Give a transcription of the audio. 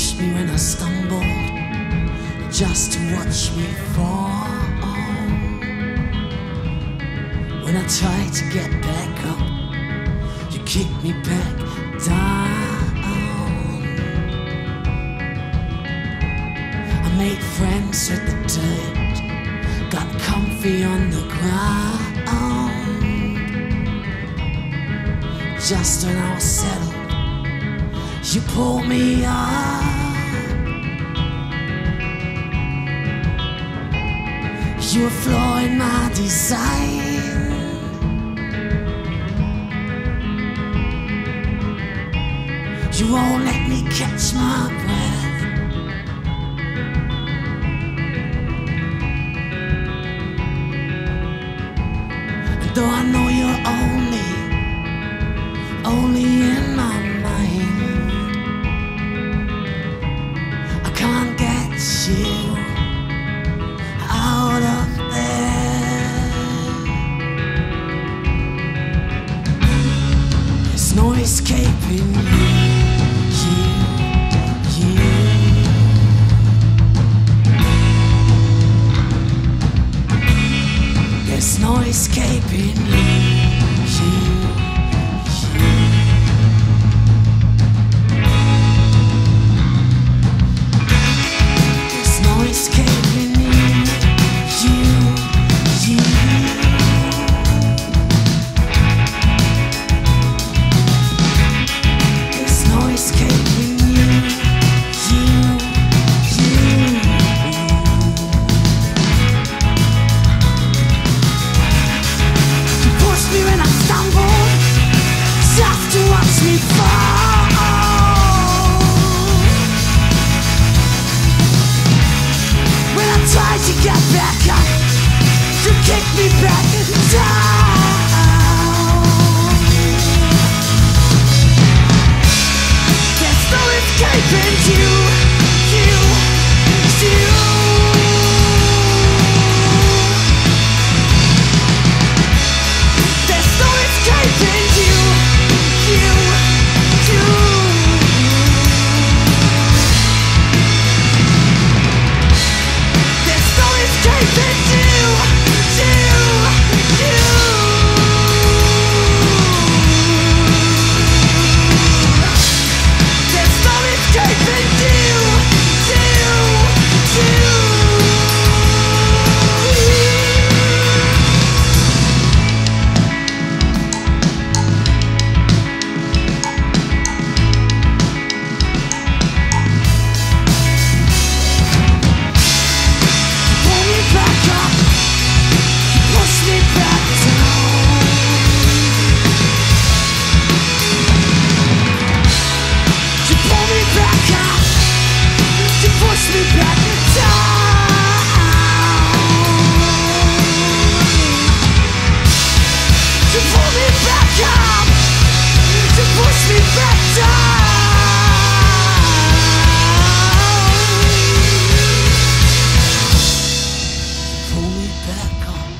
pushed me when I stumbled, just to watch me fall. When I tried to get back up, you kicked me back down. I made friends with the dirt, got comfy on the ground. Just when I was settled, you pulled me up. You were flaw in my design. You won't let me catch my breath. And though I know you're only in my mind, I can't get you out of there. There's no escaping you. There's no escaping you. There's no escaping you. There's no escaping you. You pushed me when I stumbled, just to watch me fall. When I tried to get back up, you kicked me back down. There's no escaping you. There's no escaping you. There's no escaping you. There's no escaping you. Pull me back up, push me back down. You pull me back up, you push me back down. You pull me back up, you push me back down. Pull me back up,